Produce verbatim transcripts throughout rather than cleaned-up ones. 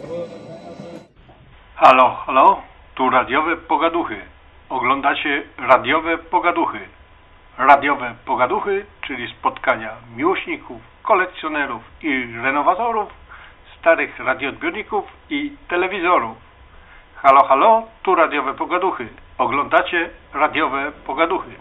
Halo, halo, tu radiowe pogaduchy. Oglądacie radiowe pogaduchy. Radiowe pogaduchy, czyli spotkania miłośników, kolekcjonerów i renowatorów, starych radioodbiorników i telewizorów. Halo, halo, tu radiowe pogaduchy. Oglądacie radiowe pogaduchy.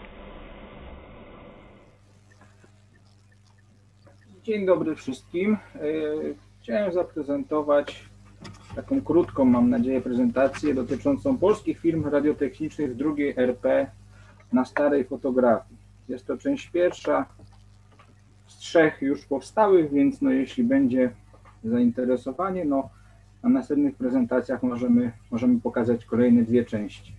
Dzień dobry wszystkim. Chciałem zaprezentować taką krótką, mam nadzieję, prezentację dotyczącą polskich firm radiotechnicznych drugiej R P na starej fotografii. Jest to część pierwsza z trzech już powstałych, więc no, jeśli będzie zainteresowanie, no, na następnych prezentacjach możemy, możemy pokazać kolejne dwie części.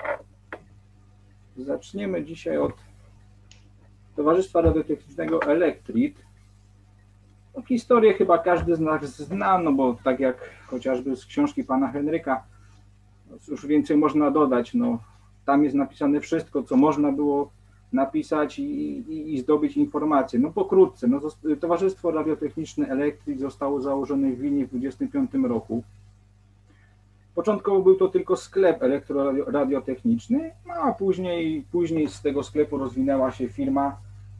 Zaczniemy dzisiaj od Towarzystwa Radiotechnicznego Elektrit. No, historię chyba każdy z nas zna, no bo tak jak chociażby z książki pana Henryka, już więcej można dodać. No, tam jest napisane wszystko, co można było napisać i, i, i zdobyć informacje. No pokrótce, no, Towarzystwo Radiotechniczne Elektrit zostało założone w Wilnie w dwudziestym piątym roku. Początkowo był to tylko sklep elektroradiotechniczny, no, a później, później z tego sklepu rozwinęła się firma,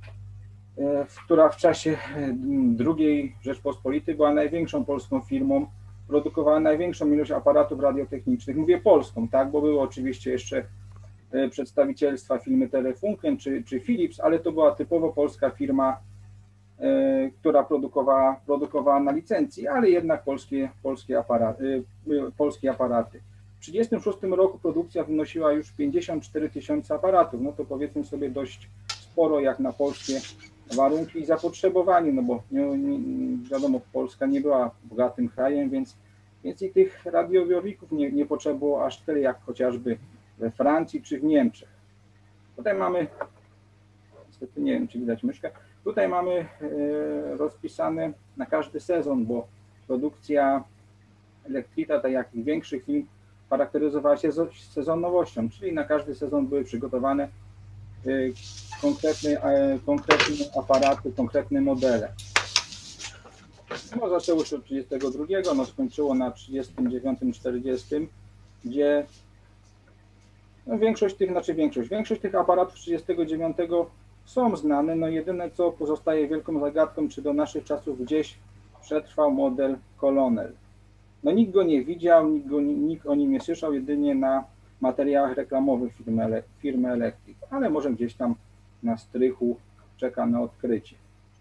która w czasie drugiej Rzeczpospolitej była największą polską firmą, produkowała największą ilość aparatów radiotechnicznych. Mówię polską, tak, bo były oczywiście jeszcze przedstawicielstwa firmy Telefunken czy, czy Philips, ale to była typowo polska firma, która produkowała, produkowała na licencji, ale jednak polskie, polskie, aparaty, polskie aparaty. W tysiąc dziewięćset trzydziestym szóstym roku produkcja wynosiła już pięćdziesiąt cztery tysiące aparatów, no to powiedzmy sobie dość sporo jak na polskie warunki i zapotrzebowanie, no bo nie, nie, wiadomo, Polska nie była bogatym krajem, więc, więc i tych radioodbiorników nie, nie potrzeba było aż tyle jak chociażby we Francji czy w Niemczech. Tutaj mamy, niestety nie wiem, czy widać myszkę, tutaj mamy e, rozpisane na każdy sezon, bo produkcja Elektrita, tak jak i większych firm, charakteryzowała się sezonowością, czyli na każdy sezon były przygotowane e, konkretne, e, konkretne aparaty, konkretne modele. No, zaczęło się od trzydziestego drugiego, no skończyło na trzydziestym dziewiątym czterdziestym, gdzie no, większość tych, znaczy większość, większość tych aparatów trzydziestego dziewiątego są znane, no jedyne co pozostaje wielką zagadką, czy do naszych czasów gdzieś przetrwał model Colonel. No nikt go nie widział, nikt, go, nikt o nim nie słyszał, jedynie na materiałach reklamowych firmy, firmy Elektrit, ale może gdzieś tam na strychu czeka na odkrycie.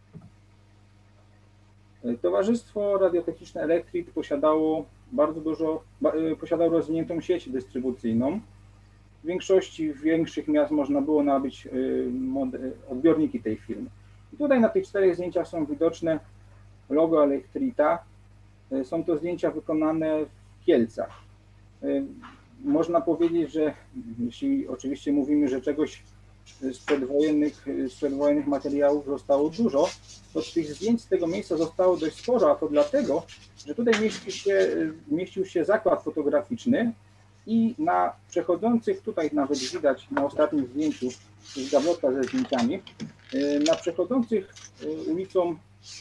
Towarzystwo Radiotechniczne Elektrit posiadało bardzo dużo, posiadało rozwiniętą sieć dystrybucyjną. W większości większych miast można było nabyć odbiorniki tej firmy. I tutaj na tych czterech zdjęciach są widoczne logo Elektrita. Są to zdjęcia wykonane w Kielcach. Można powiedzieć, że jeśli oczywiście mówimy, że czegoś z przedwojennych, z przedwojennych materiałów zostało dużo, to tych zdjęć z tego miejsca zostało dość sporo, a to dlatego, że tutaj mieścił się, mieścił się zakład fotograficzny i na przechodzących, tutaj nawet widać na ostatnim zdjęciu z gablotka ze zdjęciami, na przechodzących ulicą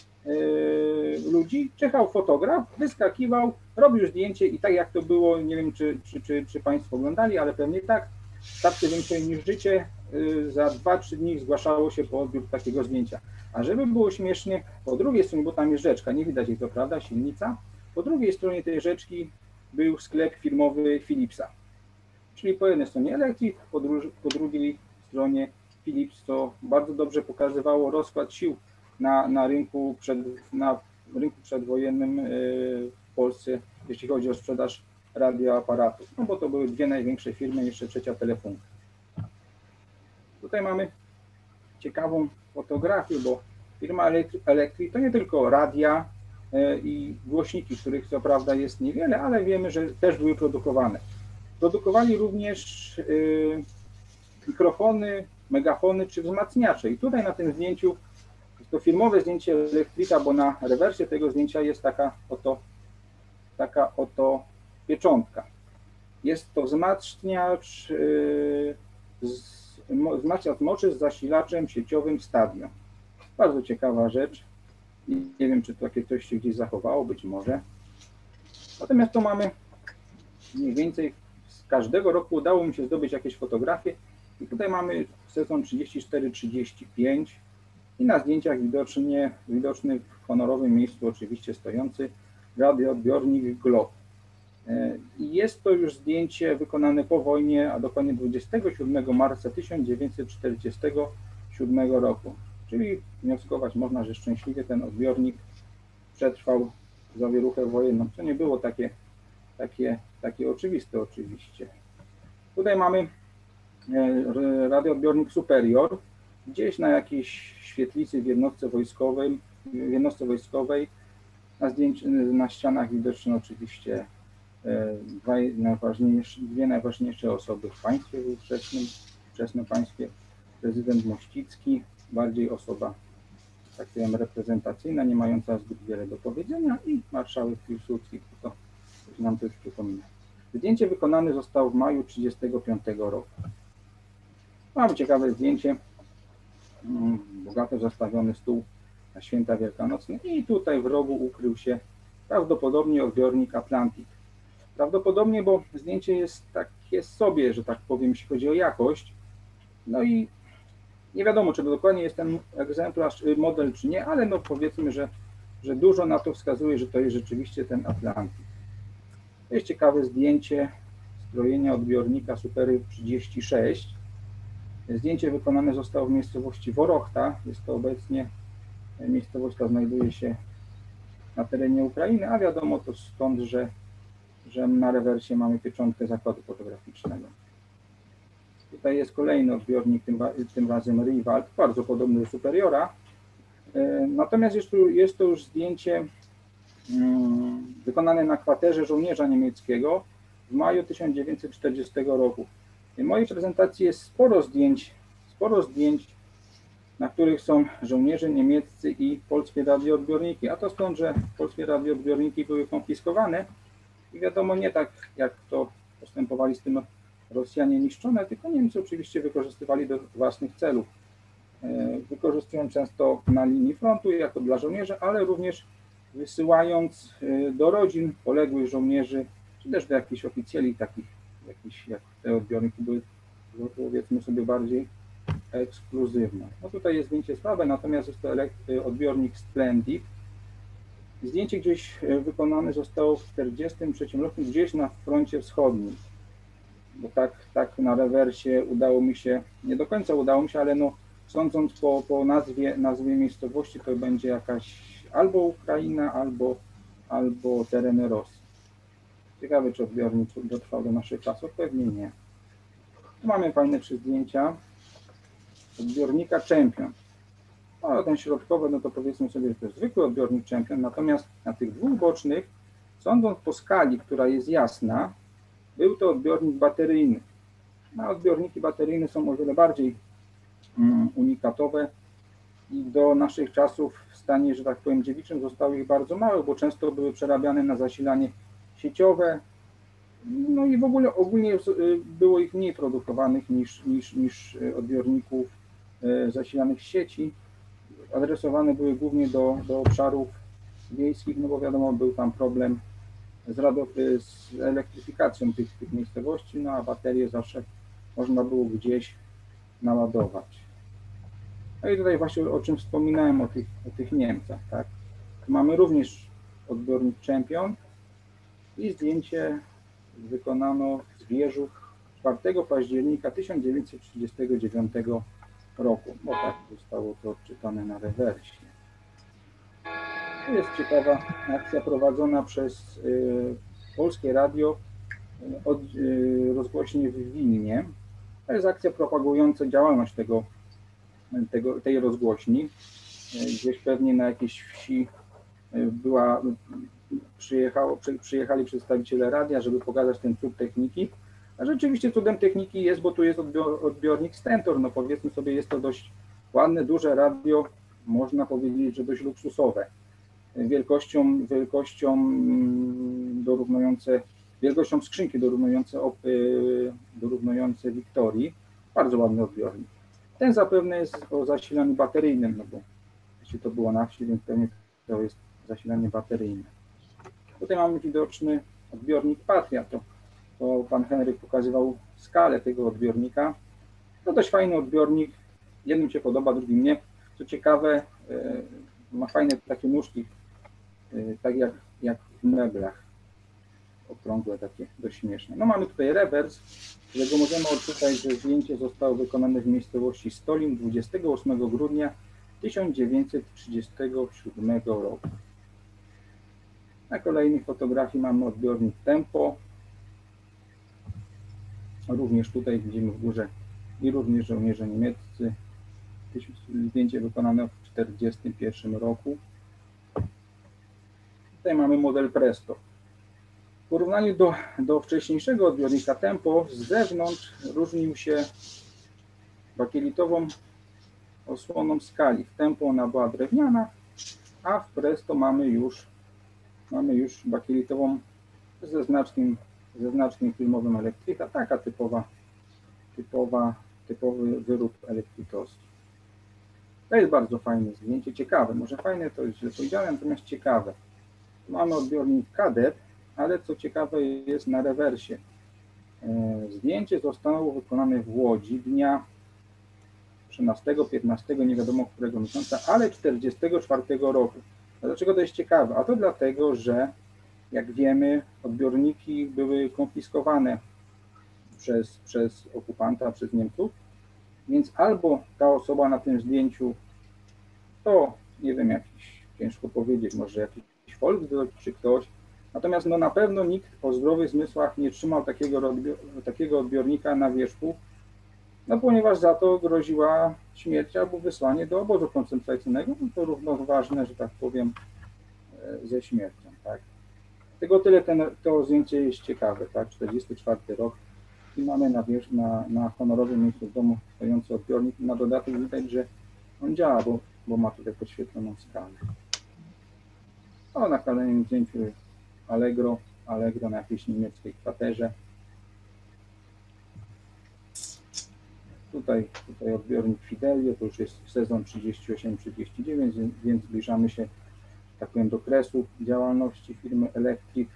ludzi czekał fotograf, wyskakiwał, robił zdjęcie i tak jak to było, nie wiem czy, czy, czy, czy Państwo oglądali, ale pewnie tak, w stawce większej niż życie za dwa trzy dni zgłaszało się po odbiór takiego zdjęcia. A żeby było śmiesznie, po drugiej stronie, bo tam jest rzeczka, nie widać jej to prawda, silnica, po drugiej stronie tej rzeczki był sklep firmowy Philipsa. Czyli po jednej stronie Elektrit, po, dru po drugiej stronie Philips, co bardzo dobrze pokazywało rozkład sił na, na, rynku, przed, na rynku przedwojennym w Polsce, jeśli chodzi o sprzedaż radioaparatów. No bo to były dwie największe firmy, jeszcze trzecia Telefunken. Tutaj mamy ciekawą fotografię, bo firma Elektrit to nie tylko radia i głośniki, których co prawda jest niewiele, ale wiemy, że też były produkowane. Produkowali również mikrofony, megafony czy wzmacniacze. I tutaj na tym zdjęciu, to firmowe zdjęcie Elektrita, bo na rewersie tego zdjęcia jest taka oto, taka oto pieczątka. Jest to wzmacniacz, wzmacniacz mocy z zasilaczem sieciowym Stadion. Bardzo ciekawa rzecz. Nie wiem, czy takie coś się gdzieś zachowało, być może. Natomiast to mamy mniej więcej z każdego roku udało mi się zdobyć jakieś fotografie i tutaj mamy sezon trzydzieści cztery trzydzieści pięć i na zdjęciach widocznie, widoczny w honorowym miejscu oczywiście stojący radioodbiornik Glob. I jest to już zdjęcie wykonane po wojnie, a dokładnie dwudziestego siódmego marca tysiąc dziewięćset czterdziestego siódmego roku. Czyli wnioskować można, że szczęśliwie ten odbiornik przetrwał zawieruchę wojenną, co nie było takie, takie, takie oczywiste oczywiście. Tutaj mamy radioodbiornik Superior, gdzieś na jakiejś świetlicy w jednostce wojskowej, w jednostce wojskowej na, zdjęć, na ścianach widoczne oczywiście dwie najważniejsze, dwie najważniejsze osoby w państwie ówczesnym, ówczesnym państwie, prezydent Mościcki, bardziej osoba, tak powiem, reprezentacyjna, nie mająca zbyt wiele do powiedzenia, i marszałek Piłsudski, to nam to już przypomina. Zdjęcie wykonane zostało w maju tysiąc dziewięćset trzydziestego piątego roku. Mamy ciekawe zdjęcie, bogato zastawiony stół na święta wielkanocne i tutaj w rogu ukrył się prawdopodobnie odbiornik Atlantic. Prawdopodobnie, bo zdjęcie jest takie sobie, że tak powiem, jeśli chodzi o jakość. No i nie wiadomo, czy to dokładnie jest ten egzemplarz, model, czy nie, ale no powiedzmy, że, że dużo na to wskazuje, że to jest rzeczywiście ten Atlantic. To jest ciekawe zdjęcie strojenia odbiornika Superior trzydzieści sześć. Zdjęcie wykonane zostało w miejscowości Worochta. Jest to obecnie, miejscowość ta znajduje się na terenie Ukrainy, a wiadomo to stąd, że, że na rewersie mamy pieczątkę zakładu fotograficznego. Tutaj jest kolejny odbiornik, tym, tym razem Rival, bardzo podobny do Superiora. Natomiast jest, tu, jest to już zdjęcie um, wykonane na kwaterze żołnierza niemieckiego w maju tysiąc dziewięćset czterdziestego roku. W mojej prezentacji jest sporo zdjęć, sporo zdjęć, na których są żołnierze niemieccy i polskie radioodbiorniki. A to stąd, że polskie radioodbiorniki były konfiskowane i wiadomo, nie tak jak to postępowali z tym Rosjanie niszczone, tylko Niemcy oczywiście wykorzystywali do własnych celów. Wykorzystują często na linii frontu jako dla żołnierzy, ale również wysyłając do rodzin poległych żołnierzy, czy też do jakichś oficjeli takich, jakichś, jak te odbiorniki były, powiedzmy sobie, bardziej ekskluzywne. No tutaj jest zdjęcie słabe, natomiast jest to odbiornik Splendid. Zdjęcie gdzieś wykonane zostało w tysiąc dziewięćset czterdziestym trzecim roku, gdzieś na froncie wschodnim. Bo tak, tak na rewersie udało mi się, nie do końca udało mi się, ale no sądząc po, po nazwie, nazwie miejscowości, to będzie jakaś albo Ukraina, albo, albo tereny Rosji. Ciekawe, czy odbiornik dotrwał do naszych czasów? Pewnie nie. Tu mamy fajne trzy zdjęcia odbiornika Champion. No, ten środkowy, no to powiedzmy sobie, że to jest zwykły odbiornik Champion, natomiast na tych dwóch bocznych, sądząc po skali, która jest jasna, był to odbiornik bateryjny. No, odbiorniki bateryjne są o wiele bardziej um, unikatowe i do naszych czasów w stanie, że tak powiem, dziewiczym zostały ich bardzo mało, bo często były przerabiane na zasilanie sieciowe, no i w ogóle ogólnie było ich mniej produkowanych niż, niż, niż odbiorników zasilanych z sieci. Adresowane były głównie do, do obszarów wiejskich, no bo wiadomo, był tam problem z, radio, z elektryfikacją tych, tych miejscowości, no a baterie zawsze można było gdzieś naładować. No i tutaj właśnie o czym wspominałem, o tych, o tych Niemcach, tak. Tu mamy również odbiornik Champion i zdjęcie wykonano z Wieżów czwartego października tysiąc dziewięćset trzydziestego dziewiątego roku, bo tak zostało to odczytane na rewersie. To jest ciekawa akcja prowadzona przez y, Polskie Radio y, od y, rozgłośnie w Wilnie. To jest akcja propagująca działalność tego, tego, tej rozgłośni. Y, gdzieś pewnie na jakiejś wsi y, była, przyjechało, przy, przyjechali przedstawiciele radia, żeby pokazać ten cud techniki. A rzeczywiście cudem techniki jest, bo tu jest odbiornik Stentor. No powiedzmy sobie, jest to dość ładne, duże radio, można powiedzieć, że dość luksusowe. Wielkością, wielkością dorównujące, wielkością skrzynki dorównujące, dorównujące Wiktorii. Bardzo ładny odbiornik. Ten zapewne jest o zasilaniu bateryjnym, no bo jeśli to było na wsi, więc pewnie to jest zasilanie bateryjne. Tutaj mamy widoczny odbiornik Patria. To, to pan Henryk pokazywał skalę tego odbiornika. To dość fajny odbiornik. Jednym się podoba, drugim nie. Co ciekawe, ma fajne takie nóżki, tak jak, jak w meblach. Okrągłe, takie dość śmieszne. No mamy tutaj rewers, którego możemy odczytać, że zdjęcie zostało wykonane w miejscowości Stolin dwudziestego ósmego grudnia tysiąc dziewięćset trzydziestego siódmego roku. Na kolejnej fotografii mamy odbiornik Tempo. Również tutaj widzimy w górze i również żołnierze niemieccy. Zdjęcie wykonane w tysiąc dziewięćset czterdziestym pierwszym roku. Tutaj mamy model Presto. W porównaniu do, do wcześniejszego odbiornika Tempo z zewnątrz różnił się bakielitową osłoną skali. W Tempo ona była drewniana, a w Presto mamy już, mamy już bakielitową ze znaczkiem, ze znaczkiem filmowym Electrita. Taka typowa, typowa, typowy wyrób elektrytowski. To jest bardzo fajne zdjęcie, ciekawe. Może fajne to jest źle powiedziane, natomiast ciekawe. Mamy odbiornik Kadet, ale co ciekawe jest na rewersie. Zdjęcie zostało wykonane w Łodzi dnia trzynastego, piętnastego, nie wiadomo którego miesiąca, ale czterdziestego czwartego roku. A dlaczego to jest ciekawe? A to dlatego, że jak wiemy, odbiorniki były konfiskowane przez, przez okupanta, przez Niemców, więc albo ta osoba na tym zdjęciu to, nie wiem, jakiś, ciężko powiedzieć, może jakiś Volksdeutsch czy ktoś, natomiast no na pewno nikt o zdrowych zmysłach nie trzymał takiego, takiego odbiornika na wierzchu, no ponieważ za to groziła śmierć albo wysłanie do obozu koncentracyjnego, no to równoważne, że tak powiem, ze śmiercią, tak. Tego tyle ten, to zdjęcie jest ciekawe, tak, czterdziesty czwarty rok i mamy na, wierzch, na, na honorowym miejscu w domu stojący odbiornik. Na dodatek widać, że on działa, bo, bo ma tutaj podświetloną skalę. O, na kolejnym zdjęciu Allegro, Allegro na jakiejś niemieckiej kwaterze. Tutaj, tutaj odbiornik Fidelio, to już jest sezon trzydzieści osiem trzydzieści dziewięć, więc zbliżamy się, tak powiem, do kresu działalności firmy Electric.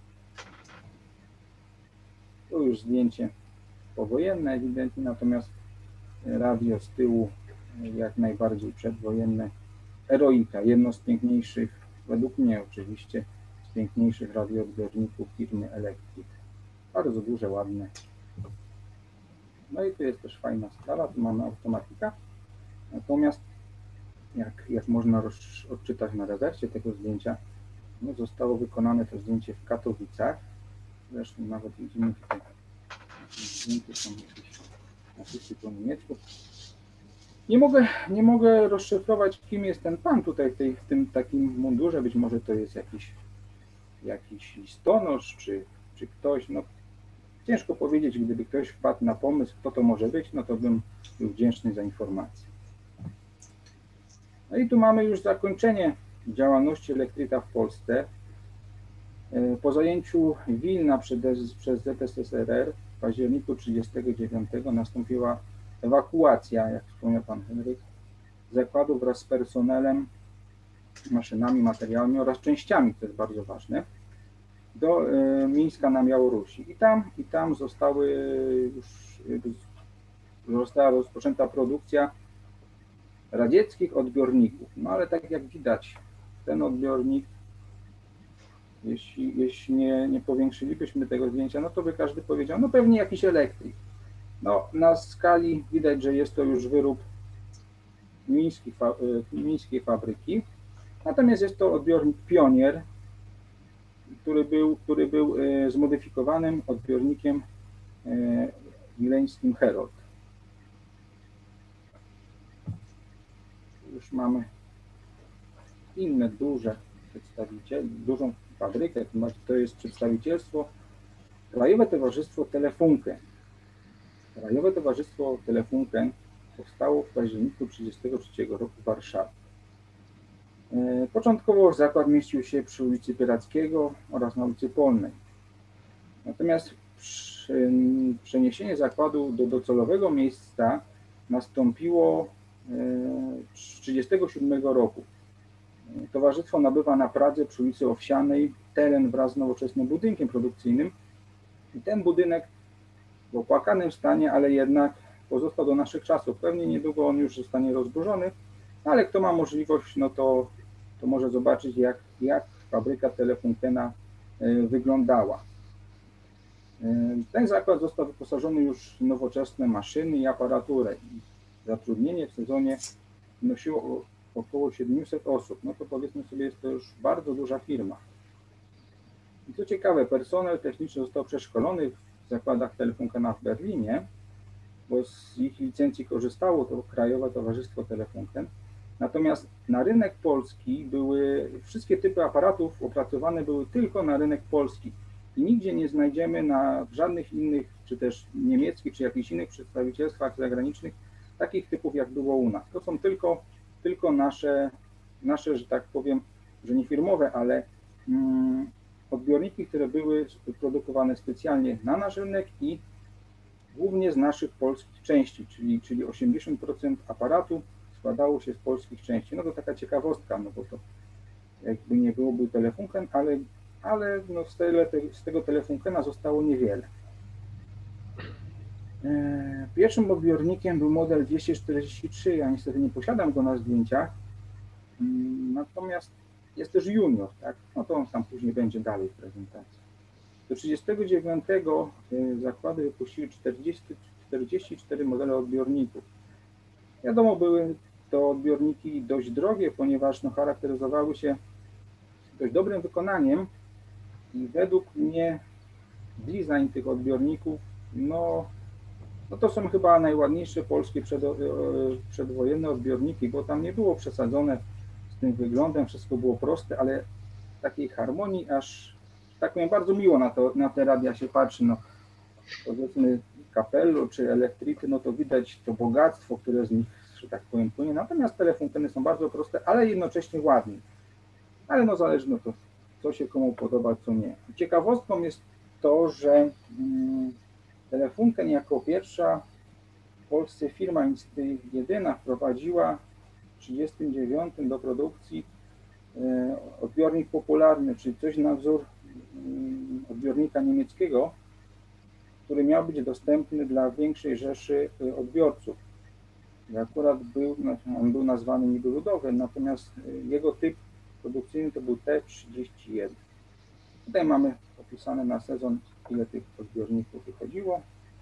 To już zdjęcie powojenne ewidentnie, natomiast radio z tyłu jak najbardziej przedwojenne. Eroika, jedno z piękniejszych, według mnie oczywiście, z piękniejszych radioodbiorników firmy Electric. Bardzo duże, ładne. No i tu jest też fajna sprawa, tu mamy automatika. Natomiast jak, jak można roz, odczytać na rewersie tego zdjęcia, no zostało wykonane to zdjęcie w Katowicach. Zresztą nawet widzimy tutaj zdjęcie, są jakieś napisy po niemiecku. Nie mogę, nie mogę rozszyfrować, kim jest ten pan tutaj w, tej, w tym takim mundurze. Być może to jest jakiś, jakiś listonosz, czy, czy ktoś. No, ciężko powiedzieć, gdyby ktoś wpadł na pomysł, kto to może być, no to bym był wdzięczny za informację. No i tu mamy już zakończenie działalności Electrita w Polsce. Po zajęciu Wilna przez, przez Z S S R R w październiku tysiąc dziewięćset trzydziestego dziewiątego nastąpiła ewakuacja, jak wspomniał pan Henryk, zakładu wraz z personelem, maszynami, materiałami oraz częściami, to jest bardzo ważne, do Mińska na Białorusi. I tam, i tam zostały już, została rozpoczęta produkcja radzieckich odbiorników. No ale tak jak widać, ten odbiornik, jeśli, jeśli nie, nie powiększylibyśmy tego zdjęcia, no to by każdy powiedział, no pewnie jakiś elektryk. No na skali widać, że jest to już wyrób mińskiej, mińskiej fabryki. Natomiast jest to odbiornik Pionier, który był, który był zmodyfikowanym odbiornikiem wileńskim Herold. Już mamy inne duże przedstawiciele, dużą fabrykę, to jest przedstawicielstwo Krajowe Towarzystwo Telefunken. Krajowe Towarzystwo Telefunken powstało w październiku tysiąc dziewięćset trzydziestego trzeciego roku w Warszawie. Początkowo zakład mieścił się przy ulicy Pierackiego oraz na ulicy Polnej. Natomiast przeniesienie zakładu do docelowego miejsca nastąpiło w tysiąc dziewięćset trzydziestego siódmego roku. Towarzystwo nabywa na Pradze przy ulicy Owsianej teren wraz z nowoczesnym budynkiem produkcyjnym. I ten budynek w opłakanym stanie, ale jednak pozostał do naszych czasów. Pewnie niedługo on już zostanie rozburzony, ale kto ma możliwość, no to, to może zobaczyć, jak, jak fabryka Telefunkena wyglądała. Ten zakład został wyposażony już w nowoczesne maszyny i aparaturę. Zatrudnienie w sezonie wynosiło około siedemset osób. No to powiedzmy sobie, jest to już bardzo duża firma. I co ciekawe, personel techniczny został przeszkolony w zakładach Telefunkena w Berlinie, bo z ich licencji korzystało to Krajowe Towarzystwo Telefunken. Natomiast na rynek polski były, wszystkie typy aparatów opracowane były tylko na rynek polski i nigdzie nie znajdziemy na w żadnych innych, czy też niemieckich, czy jakichś innych przedstawicielstwach zagranicznych takich typów, jak było u nas. To są tylko, tylko nasze, nasze, że tak powiem, że nie firmowe, ale mm, odbiorniki, które były produkowane specjalnie na nasz rynek i głównie z naszych polskich części, czyli, czyli osiemdziesiąt procent aparatu składało się z polskich części. No to taka ciekawostka, no bo to jakby nie byłoby Telefunken, ale, ale no z, tele, z tego Telefunkena zostało niewiele. Pierwszym odbiornikiem był model dwieście czterdzieści trzy, ja niestety nie posiadam go na zdjęciach, natomiast jest też junior, tak? No to on tam później będzie dalej w prezentacji. Do trzydziestego dziewiątego zakłady wypuściły czterdzieści, czterdzieści cztery modele odbiorników. Wiadomo, były to odbiorniki dość drogie, ponieważ no, charakteryzowały się dość dobrym wykonaniem i według mnie design tych odbiorników, no, no to są chyba najładniejsze polskie przed, przedwojenne odbiorniki, bo tam nie było przesadzone z tym wyglądem, wszystko było proste, ale takiej harmonii aż, tak powiem, bardzo miło na, to, na te radia się patrzy. No, powiedzmy Capello czy Electrity, no to widać to bogactwo, które z nich, że tak powiem, płynie. Natomiast Telefunkeny są bardzo proste, ale jednocześnie ładne. Ale no zależy no to, co się komu podoba, co nie. Ciekawostką jest to, że hmm, Telefunken jako pierwsza w Polsce firma, jedyna, wprowadziła w tysiąc dziewięćset trzydziestym dziewiątym do produkcji odbiornik popularny, czyli coś na wzór odbiornika niemieckiego, który miał być dostępny dla większej rzeszy odbiorców. I akurat był, on był nazwany niby ludowy, natomiast jego typ produkcyjny to był T trzydzieści jeden. Tutaj mamy opisane na sezon, ile tych odbiorników wychodziło.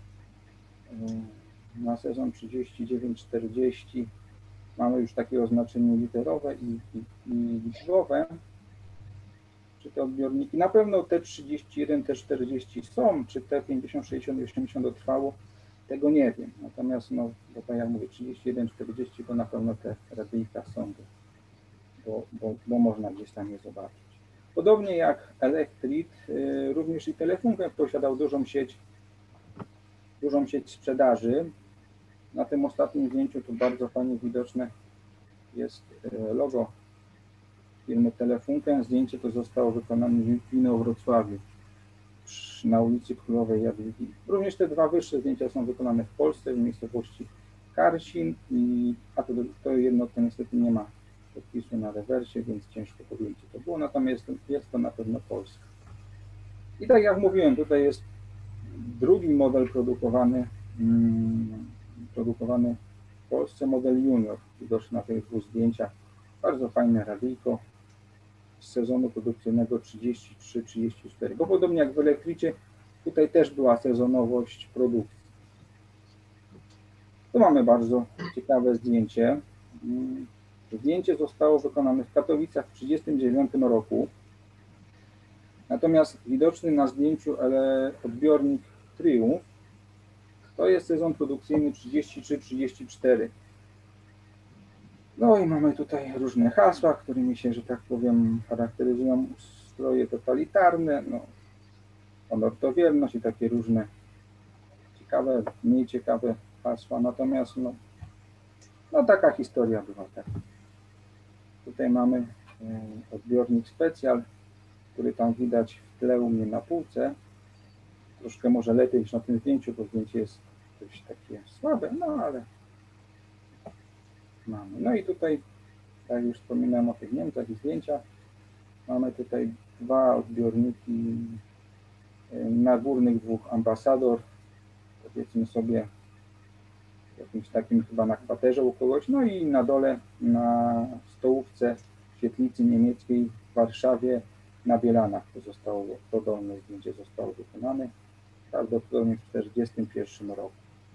Na sezon trzydzieści dziewięć czterdzieści mamy już takie oznaczenie literowe i, i, i liczbowe. Czy te odbiorniki, na pewno T trzydzieści jeden, T czterdzieści są, czy T pięćdziesiąt, sześćdziesiąt i osiemdziesiąt dotrwało, tego nie wiem. Natomiast, no, bo tak jak mówię, trzydzieści jeden, czterdzieści to na pewno te radyjka są, bo, bo, bo można gdzieś tam je zobaczyć. Podobnie jak Electrit, również i Telefunken posiadał dużą sieć, dużą sieć sprzedaży. Na tym ostatnim zdjęciu tu bardzo fajnie widoczne jest logo firmy Telefunken. Zdjęcie to zostało wykonane w Inowrocławiu na ulicy Królowej Jadwigi. Również te dwa wyższe zdjęcia są wykonane w Polsce, w miejscowości Karsin, i, a to, to jedno to niestety nie ma podpisu na rewersie, więc ciężko powiedzieć, co to było, natomiast jest to na pewno Polska. I tak jak mówiłem, tutaj jest drugi model produkowany, hmm, produkowany w Polsce, model junior, widoczny na tych dwóch zdjęciach. Bardzo fajne radyjko z sezonu produkcyjnego trzydzieści trzy trzydzieści cztery, bo podobnie jak w Electricie, tutaj też była sezonowość produkcji. Tu mamy bardzo ciekawe zdjęcie. Zdjęcie zostało wykonane w Katowicach w tysiąc dziewięćset trzydziestym dziewiątym roku. Natomiast widoczny na zdjęciu odbiornik Triumph to jest sezon produkcyjny trzydzieści trzy trzydzieści cztery. No i mamy tutaj różne hasła, którymi się, że tak powiem, charakteryzują stroje totalitarne, no, honor to wierność i takie różne ciekawe, mniej ciekawe hasła. Natomiast no, no taka historia była. Tak. Tutaj mamy odbiornik specjal, który tam widać w tle u mnie na półce. Troszkę może lepiej niż na tym zdjęciu, bo zdjęcie jest dość takie słabe, no ale mamy. No i tutaj, tak jak już wspominałem o tych Niemcach i zdjęciach, mamy tutaj dwa odbiorniki na górnych dwóch ambasador, powiedzmy sobie w jakimś takim chyba na kwaterze u kogoś, no i na dole na stołówce w świetlicy niemieckiej w Warszawie na Bielanach to zostało, to dolne zdjęcie zostało wykonane prawdopodobnie w tysiąc dziewięćset czterdziestym pierwszym roku.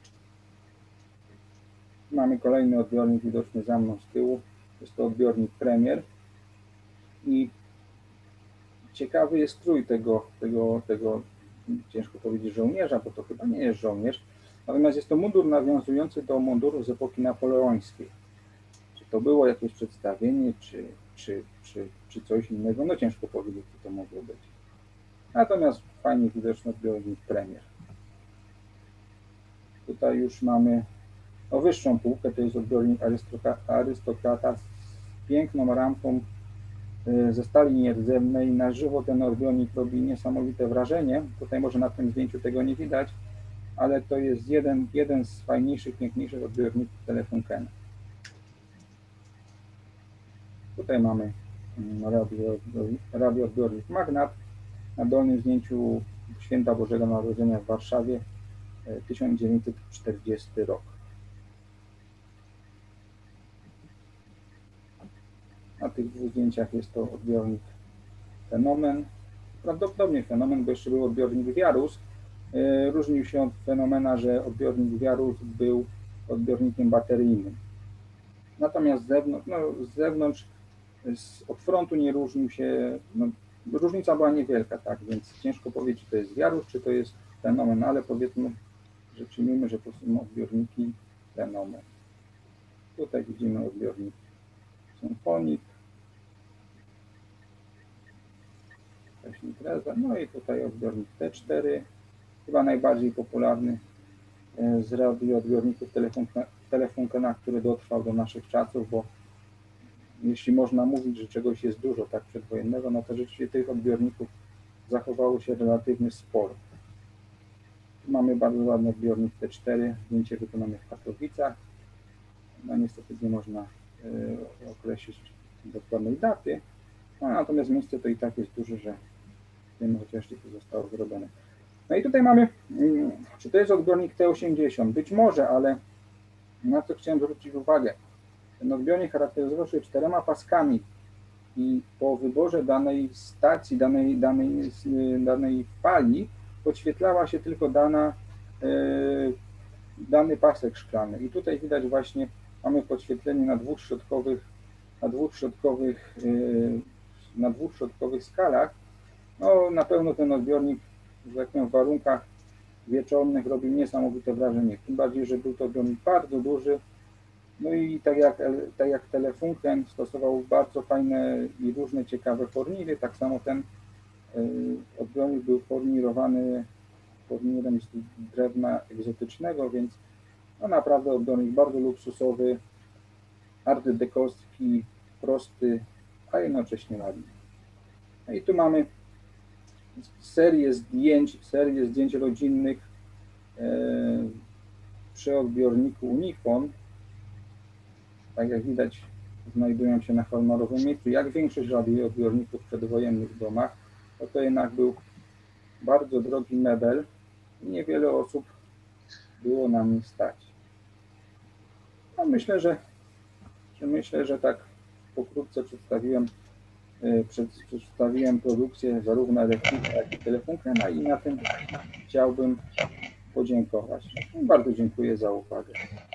Mamy kolejny odbiornik widoczny za mną z tyłu, jest to odbiornik Premier i ciekawy jest strój tego, tego, tego ciężko powiedzieć żołnierza, bo to chyba nie jest żołnierz, natomiast jest to mundur nawiązujący do mundurów z epoki napoleońskiej. Czy to było jakieś przedstawienie, czy, czy, czy, czy coś innego, no ciężko powiedzieć, co to mogło być. Natomiast fajnie widoczny odbiornik Premier. Tutaj już mamy no, wyższą półkę, to jest odbiornik arystokrata z piękną rampą ze stali nierdzewnej. Na żywo ten odbiornik robi niesamowite wrażenie. Tutaj może na tym zdjęciu tego nie widać, ale to jest jeden, jeden z fajniejszych, piękniejszych odbiorników Telefunken. Tutaj mamy radioodbiornik Magnat. Na dolnym zdjęciu Święta Bożego Narodzenia w Warszawie, tysiąc dziewięćset czterdziesty rok. Na tych dwóch zdjęciach jest to odbiornik Fenomen. Prawdopodobnie Fenomen, bo jeszcze był odbiornik Wiarus. Różnił się od Fenomena, że odbiornik Wiarus był odbiornikiem bateryjnym. Natomiast z zewnątrz, no, z zewnątrz z, od frontu nie różnił się, no, różnica była niewielka, tak, więc ciężko powiedzieć, czy to jest Wiarus, czy to jest Fenomen, ale powiedzmy, że przyjmijmy, że to są odbiorniki Fenomen. Tutaj widzimy odbiornik Symfonik, no i tutaj odbiornik T cztery, chyba najbardziej popularny z radioodbiorników Telefunkena, który dotrwał do naszych czasów, bo jeśli można mówić, że czegoś jest dużo tak przedwojennego, no to rzeczywiście tych odbiorników zachowało się relatywnie sporo. Tu mamy bardzo ładny odbiornik T cztery, zdjęcie wykonane w Katowicach. No niestety nie można y, określić dokładnej daty, no, natomiast miejsce to i tak jest duże, że wiemy chociaż gdzie to zostało zrobione. No i tutaj mamy, y, czy to jest odbiornik T osiemdziesiąt? Być może, ale na co chciałem zwrócić uwagę. Ten odbiornik charakteryzował się czterema paskami i po wyborze danej stacji, danej, danej, danej fali podświetlała się tylko dana, yy, dany pasek szklany. I tutaj widać właśnie, mamy podświetlenie na dwóch środkowych, na dwóch środkowych, yy, na dwóch środkowych skalach. No na pewno ten odbiornik, że tak powiem, w warunkach wieczornych robił niesamowite wrażenie. Tym bardziej, że był to odbiornik bardzo duży. No i tak jak, tak jak Telefunken stosował bardzo fajne i różne ciekawe forniry, tak samo ten odbiornik był fornirowany fornirem z drewna egzotycznego, więc no naprawdę odbiornik bardzo luksusowy, art dekowski, prosty, a jednocześnie ładny. No i tu mamy serię zdjęć, serię zdjęć rodzinnych przy odbiorniku Unifon. Tak jak widać, znajdują się na honorowym miejscu. Jak większość radioodbiorników przedwojennych w domach, to to jednak był bardzo drogi mebel i niewiele osób było na nim stać. No myślę, że, że myślę, że tak pokrótce przedstawiłem, przedstawiłem produkcję zarówno Electrika, jak i Telefunkena i na tym chciałbym podziękować. Bardzo dziękuję za uwagę.